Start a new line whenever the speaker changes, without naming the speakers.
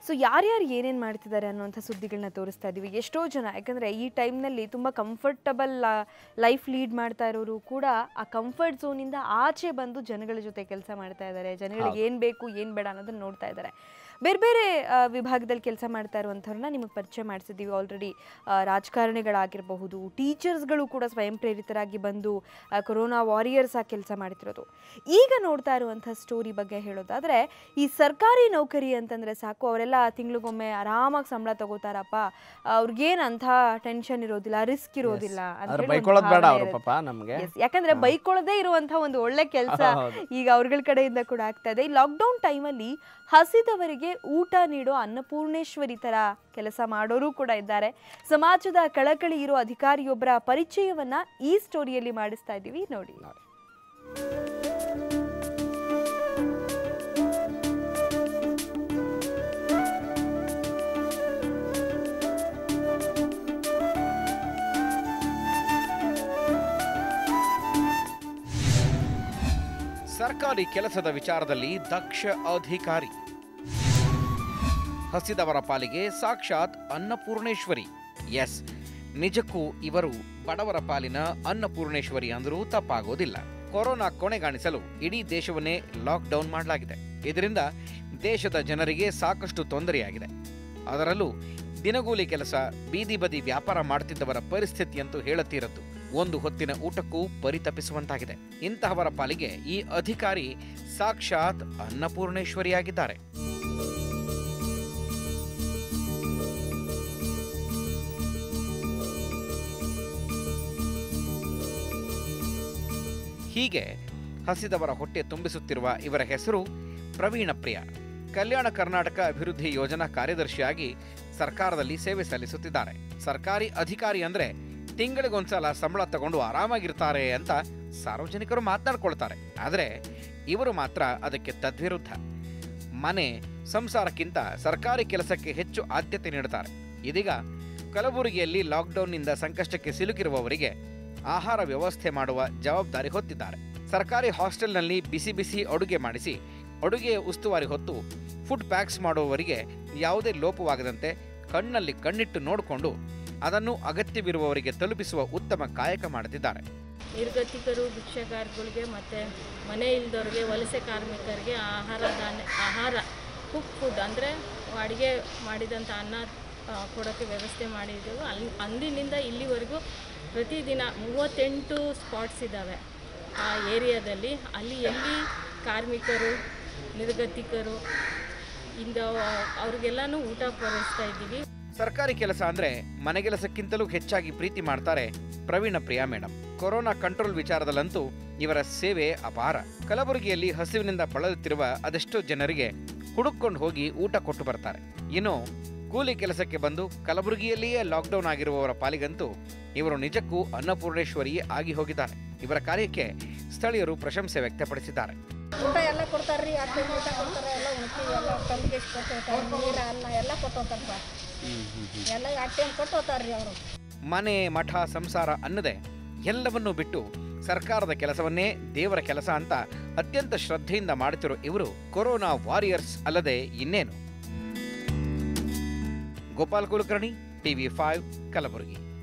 So ಯಾರ್ಯಾರು ಏನೇನು ಮಾಡ್ತಿದ್ದಾರೆ ಅನ್ನೋಂಥ ಸುದ್ದಿಗಳನ್ನ ತೋರಿಸ್ತಾ ಇದ್ದೀವಿ. ಎಷ್ಟೋ ಜನ ಯಾಕಂದರೆ ಈ ಟೈಮ್ನಲ್ಲಿ ತುಂಬ ಕಂಫರ್ಟಬಲ್ ಲೈಫ್ ಲೀಡ್ ಮಾಡ್ತಾ ಇರೋರು ಕೂಡ ಆ ಕಂಫರ್ಟ್ ಝೋನಿಂದ ಆಚೆ ಬಂದು ಜನಗಳ ಜೊತೆ ಕೆಲಸ ಮಾಡ್ತಾ ಇದ್ದಾರೆ. ಜನಗಳಿಗೆ ಏನು ಬೇಕು ಏನು ಬೇಡ ಅನ್ನೋದನ್ನು ನೋಡ್ತಾ ಇದ್ದಾರೆ. ಬೇರೆ ಬೇರೆ ವಿಭಾಗದಲ್ಲಿ ಕೆಲಸ ಮಾಡ್ತಾ ಇರುವಂಥವ್ರನ್ನ ನಿಮಗೆ ಪರಿಚಯ ಮಾಡಿಸಿದ್ದೀವಿ ಆಲ್ರೆಡಿ. ರಾಜಕಾರಣಿಗಳಾಗಿರಬಹುದು, ಟೀಚರ್ಸ್ಗಳು ಕೂಡ ಸ್ವಯಂ ಪ್ರೇರಿತರಾಗಿ ಬಂದು ಕೊರೋನಾ ವಾರಿಯರ್ಸ್ ಆಗಿ ಕೆಲಸ ಮಾಡ್ತಿರೋದು. ಈಗ ನೋಡ್ತಾ ಇರುವಂಥ ಸ್ಟೋರಿ ಬಗ್ಗೆ ಹೇಳೋದಾದರೆ, ಈ ಸರ್ಕಾರಿ ನೌಕರಿ ಅಂತಂದರೆ ಸಾಕು, ಅವರೆಲ್ಲ ತಿಂಗಳಿಗೊಮ್ಮೆ ಆರಾಮಾಗಿ ಸಂಬಳ ತಗೋತಾರಪ್ಪ, ಅವ್ರಿಗೇನು ಅಂಥ ಟೆನ್ಷನ್ ಇರೋದಿಲ್ಲ, ರಿಸ್ಕ್ ಇರೋದಿಲ್ಲ ಅಂತ ಯಾಕಂದರೆ ಬೈಕೊಳ್ಳದೇ ಇರುವಂಥ ಒಂದು ಒಳ್ಳೆ ಕೆಲಸ ಈಗ ಅವ್ರಗಳ ಕಡೆಯಿಂದ ಕೂಡ ಆಗ್ತಾ ಇದೆ. ಈ ಲಾಕ್ಡೌನ್ ಟೈಮಲ್ಲಿ ಹಸಿದವರಿಗೆ ಊಟ ನೀಡೋ ಅನ್ನಪೂರ್ಣೇಶ್ವರಿ ತರ ಕೆಲಸ ಮಾಡೋರು ಕೂಡ ಇದ್ದಾರೆ. ಸಮಾಜದ ಕಳಕಳಿ ಇರೋ ಅಧಿಕಾರಿಯೊಬ್ಬರ ಪರಿಚಯವನ್ನ ಈ ಸ್ಟೋರಿಯಲ್ಲಿ ಮಾಡಿಸ್ತಾ ಇದ್ದೀವಿ, ನೋಡಿ.
ಸರ್ಕಾರಿ ಕೆಲಸದ ವಿಚಾರದಲ್ಲಿ ದಕ್ಷ ಅಧಿಕಾರಿ, ಹಸಿದವರ ಪಾಲಿಗೆ ಸಾಕ್ಷಾತ್ ಅನ್ನಪೂರ್ಣೇಶ್ವರಿ. ಎಸ್, ನಿಜಕ್ಕೂ ಇವರು ಬಡವರ ಪಾಲಿನ ಅನ್ನಪೂರ್ಣೇಶ್ವರಿ ಅಂದರೂ ತಪ್ಪಾಗೋದಿಲ್ಲ. ಕೊರೋನಾ ಕೊನೆಗಾಣಿಸಲು ಇಡೀ ದೇಶವನ್ನೇ ಲಾಕ್ಡೌನ್ ಮಾಡಲಾಗಿದೆ. ಇದರಿಂದ ದೇಶದ ಜನರಿಗೆ ಸಾಕಷ್ಟು ತೊಂದರೆಯಾಗಿದೆ. ಅದರಲ್ಲೂ ದಿನಗೂಲಿ ಕೆಲಸ, ಬೀದಿ ಬದಿ ವ್ಯಾಪಾರ ಮಾಡುತ್ತಿದ್ದವರ ಪರಿಸ್ಥಿತಿಯಂತೂ ಹೇಳುತ್ತೀರದ್ದು. ಒಂದು ಹೊತ್ತಿನ ಊಟಕ್ಕೂ ಪರಿತಪಿಸುವಂತಾಗಿದೆ. ಇಂತಹವರ ಪಾಲಿಗೆ ಈ ಅಧಿಕಾರಿ ಸಾಕ್ಷಾತ್ ಅನ್ನಪೂರ್ಣೇಶ್ವರಿಯಾಗಿದ್ದಾರೆ. ಹೀಗೆ ಹಸಿದವರ ಹೊಟ್ಟೆ ತುಂಬಿಸುತ್ತಿರುವ ಇವರ ಹೆಸರು ಪ್ರವೀಣ ಪ್ರಿಯ. ಕಲ್ಯಾಣ ಕರ್ನಾಟಕ ಅಭಿವೃದ್ಧಿ ಯೋಜನಾ ಕಾರ್ಯದರ್ಶಿಯಾಗಿ ಸರ್ಕಾರದಲ್ಲಿ ಸೇವೆ ಸಲ್ಲಿಸುತ್ತಿದ್ದಾರೆ. ಸರ್ಕಾರಿ ಅಧಿಕಾರಿ ಅಂದ್ರೆ ತಿಂಗಳಿಗೊಂದ್ಸಲ ಸಂಬಳ ತಗೊಂಡು ಆರಾಮಾಗಿರ್ತಾರೆ ಅಂತ ಸಾರ್ವಜನಿಕರು ಮಾತನಾಡ್ಕೊಳ್ತಾರೆ. ಆದರೆ ಇವರು ಮಾತ್ರ ಅದಕ್ಕೆ ತದ್ವಿರುದ್ಧ. ಮನೆ ಸಂಸಾರಕ್ಕಿಂತ ಸರ್ಕಾರಿ ಕೆಲಸಕ್ಕೆ ಹೆಚ್ಚು ಆದ್ಯತೆ ನೀಡುತ್ತಾರೆ. ಇದೀಗ ಕಲಬುರಗಿಯಲ್ಲಿ ಲಾಕ್ಡೌನ್ನಿಂದ ಸಂಕಷ್ಟಕ್ಕೆ ಸಿಲುಕಿರುವವರಿಗೆ ಆಹಾರ ವ್ಯವಸ್ಥೆ ಮಾಡುವ ಜವಾಬ್ದಾರಿ ಹೊತ್ತಿದ್ದಾರೆ. ಸರ್ಕಾರಿ ಹಾಸ್ಟೆಲ್ನಲ್ಲಿ ಬಿಸಿ ಬಿಸಿ ಅಡುಗೆ ಮಾಡಿಸಿ ಅಡುಗೆಯ ಉಸ್ತುವಾರಿ ಹೊತ್ತು ಫುಡ್ ಪ್ಯಾಕ್ಸ್ ಮಾಡುವವರಿಗೆ ಯಾವುದೇ ಲೋಪವಾಗದಂತೆ ಕಣ್ಣಲ್ಲಿ ಕಣ್ಣಿಟ್ಟು ನೋಡಿಕೊಂಡು ಅದನ್ನು ಅಗತ್ಯವಿರುವವರಿಗೆ ತಲುಪಿಸುವ ಉತ್ತಮ ಕಾಯಕ ಮಾಡುತ್ತಿದ್ದಾರೆ.
ನಿರ್ಗತಿಕರು, ಭಿಕ್ಷಾಗಾರಗಳಿಗೆ ಮತ್ತು ಮನೆ ಇಲ್ದವ್ರಿಗೆ, ವಲಸೆ ಕಾರ್ಮಿಕರಿಗೆ ಆಹಾರ ಕುಕ್ ಫುಡ್ ಅಂದರೆ ಅಡುಗೆ ಮಾಡಿದಂಥ ಅನ್ನ ಕೊಡೋಕ್ಕೆ ವ್ಯವಸ್ಥೆ ಮಾಡಿದ್ದೆವು. ಅಂದಿನಿಂದ ಇಲ್ಲಿವರೆಗೂ ಪ್ರತಿದಿನ 38 ಸ್ಪಾಟ್ಸ್ ಇದ್ದಾವೆ ಆ ಏರಿಯಾದಲ್ಲಿ. ಅಲ್ಲಿ ಎಲ್ಲಿ ಕಾರ್ಮಿಕರು, ನಿರ್ಗತಿಕರು ಇಂದ ಅವ್ರಿಗೆಲ್ಲನೂ ಊಟ ಪೂರೈಸ್ತಾ ಇದ್ದೀವಿ.
ಸರ್ಕಾರಿ ಕೆಲಸ ಅಂದ್ರೆ ಮನೆಗೆಲಸಕ್ಕಿಂತಲೂ ಹೆಚ್ಚಾಗಿ ಪ್ರೀತಿ ಮಾಡ್ತಾರೆ Praveena Priya madam. Corona control ವಿಚಾರದಲ್ಲಂತೂ ಇವರ ಸೇವೆ ಅಪಾರ. ಕಲಬುರಗಿಯಲ್ಲಿ ಹಸಿವಿನಿಂದ ಬಳಲುತ್ತಿರುವ ಅದೆಷ್ಟೋ ಜನರಿಗೆ ಹುಡುಕೊಂಡು ಹೋಗಿ ಊಟ ಕೊಟ್ಟು ಬರ್ತಾರೆ. ಇನ್ನು ಕೂಲಿ ಕೆಲಸಕ್ಕೆ ಬಂದು ಕಲಬುರಗಿಯಲ್ಲಿಯೇ ಲಾಕ್ಡೌನ್ ಆಗಿರುವವರ ಪಾಲಿಗಂತೂ ಇವರು ನಿಜಕ್ಕೂ ಅನ್ನಪೂರ್ಣೇಶ್ವರಿಯೇ ಆಗಿ ಹೋಗಿದ್ದಾರೆ. ಇವರ ಕಾರ್ಯಕ್ಕೆ ಸ್ಥಳೀಯರು ಪ್ರಶಂಸೆ ವ್ಯಕ್ತಪಡಿಸಿದ್ದಾರೆ.
ಊಟ ಎಲ್ಲ ಕೊಡ್ತಾರ್ರಿ, ಊಟ ಕೊಡ್ತಾರೆ, ಎಲ್ಲ ಉಣ್ತಿ ಎಲ್ಲ ಕಲ್ಲಿಗೆ ಕೊಟ್ಟು ನೀರು ಅನ್ನ ಎಲ್ಲ ಕೊಟ್ಟೋತಾರ, ಎಲ್ಲ ಕೊಟ್ಟು ಹೋಗ್ತಾರ್ರಿ ಅವರು.
ಮನೆ ಮಠ ಸಂಸಾರ ಅನ್ನದೆ ಎಲ್ಲವನ್ನೂ ಬಿಟ್ಟು ಸರ್ಕಾರದ ಕೆಲಸವನ್ನೇ ದೇವರ ಕೆಲಸ ಅಂತ ಅತ್ಯಂತ ಶ್ರದ್ಧೆಯಿಂದ ಮಾಡುತ್ತಿರೋ ಇವರು ಕೊರೋನಾ ವಾರಿಯರ್ಸ್ ಅಲ್ಲದೆ ಇನ್ನೇನು. ಗೋಪಾಲ್ ಕುಲಕರ್ಣಿ, TV5 ಕಲಬುರಗಿ.